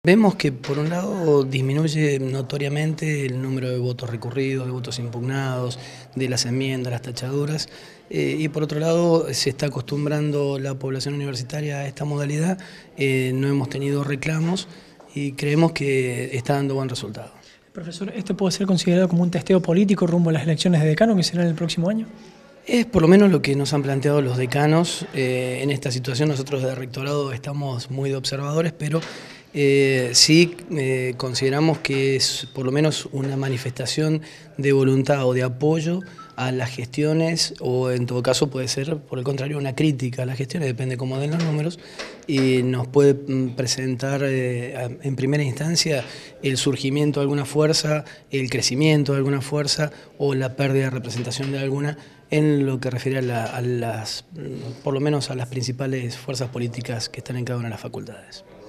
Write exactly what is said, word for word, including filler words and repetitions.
Vemos que por un lado disminuye notoriamente el número de votos recurridos, de votos impugnados, de las enmiendas, las tachaduras, eh, y por otro lado se está acostumbrando la población universitaria a esta modalidad, eh, no hemos tenido reclamos y creemos que está dando buen resultado. Profesor, ¿esto puede ser considerado como un testeo político rumbo a las elecciones de decano que serán el próximo año? Es por lo menos lo que nos han planteado los decanos. Eh, en esta situación nosotros de rectorado estamos muy de observadores, pero eh, sí eh, consideramos que es por lo menos una manifestación de voluntad o de apoyo a las gestiones, o en todo caso puede ser por el contrario una crítica a las gestiones, depende cómo den los números, y nos puede presentar eh, en primera instancia el surgimiento de alguna fuerza, el crecimiento de alguna fuerza o la pérdida de representación de alguna, en lo que refiere a, la, a las, por lo menos a las principales fuerzas políticas que están en cada una de las facultades.